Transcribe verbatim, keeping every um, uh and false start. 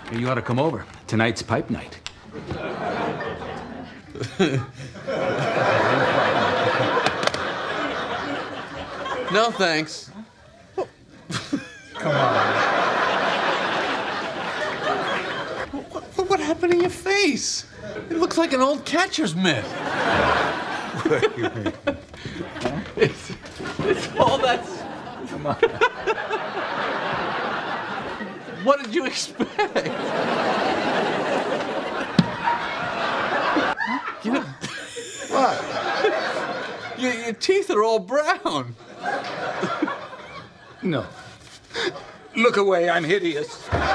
You ought to come over. Tonight's pipe night. No, thanks. Come on. What, what happened to your face? It looks like an old catcher's mitt. it's, it's all that... Come on. What did you expect? You know... What? Your, your teeth are all brown. No. Look away, I'm hideous.